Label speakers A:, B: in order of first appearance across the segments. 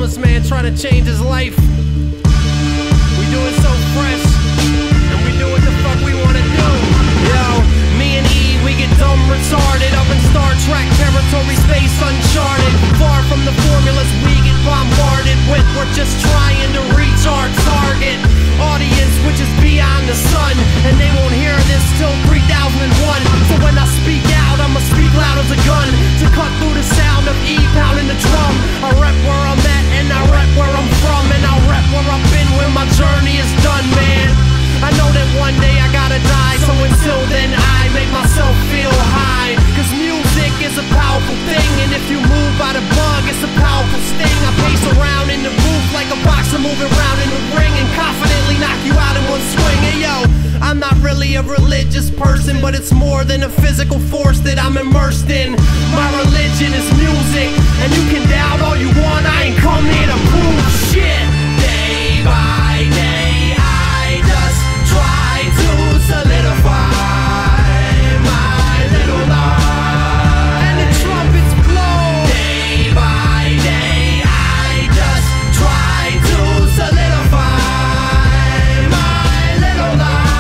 A: homeless man trying to change his life. We do it so fresh, and we do what the fuck we wanna do. Yo, me and E, we get dumb retarded up in Star Trek territory, space uncharted. Far from the formulas we get bombarded with. We're just trying to reach our target audience, which is beyond the sun, and they won't hear this till 3001. So when I speak out, I'ma speak loud as a gun to cut through the sound of E pounding the drum. I rep where I'm at, and I rep where I'm from, and I rep where I've been when my journey is done, man. I know that one day I gotta die, so until then I make myself feel high. Cause music is a powerful thing, and if you move by the bug, it's a powerful sting. I pace around in the booth like a boxer moving around in the ring, and confidently knock you out in one swing. Hey yo, I'm not really a religious person, but it's more than a physical force that I'm immersed in. My religion is music, and you can doubt all you want, I ain't come here to prove shit. Day by day I just try to solidify my little life. And the trumpets blow. Day by day I just try to solidify my little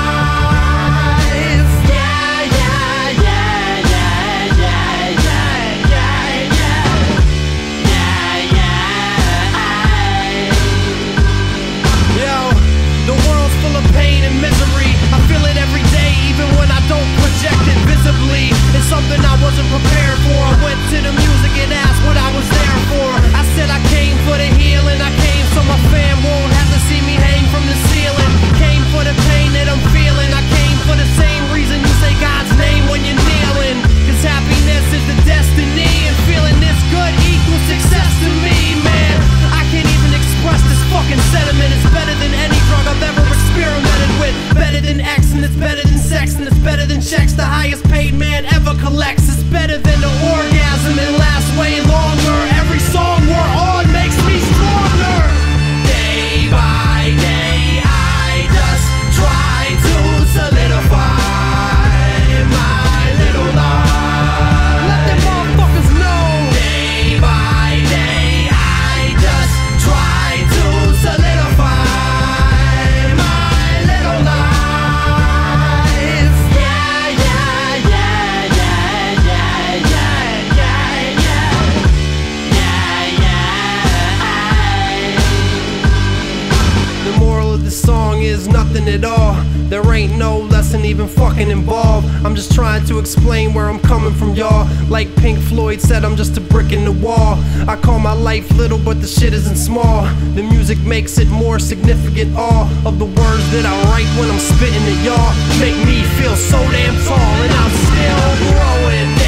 A: life. Yeah, yeah, yeah, yeah, yeah, yeah, yeah, yeah, yeah, yeah. Yo, the world's full of pain and misery. I feel it every day, even when I don't project it visibly. It's something I wasn't prepared for. I went to the music and asked what I was there for. I said I came for the healing. I came so my fam won't have to see me hang from the ceiling. Came for the pain that I'm feeling. I came for the same reason you say God's name when you're kneeling. Cause happiness is the destiny, and feeling this good equals success to me, man. I can't even express this fucking sentiment. It's better than any drug I've ever experimented with. Better than X, and it's better than sex, and it's better than checks the highest paid man ever collects. It's better than the orgasm and lasts way longer. Every song we're on makes me stronger. Day by day I just try to solidify my little life. Let them motherfuckers know. Day by day I just try to solidify my little life. Yeah, yeah, yeah, yeah, yeah, yeah, yeah, yeah, yeah, yeah. The moral of the song is nothing at all. There ain't no lesson even fucking involved. I'm just trying to explain where I'm coming from, y'all. Like Pink Floyd said, I'm just a brick in the wall. I call my life little, but the shit isn't small. The music makes it more significant. All of the words that I write when I'm spitting it, y'all, make me feel so damn tall, and I'm still growing.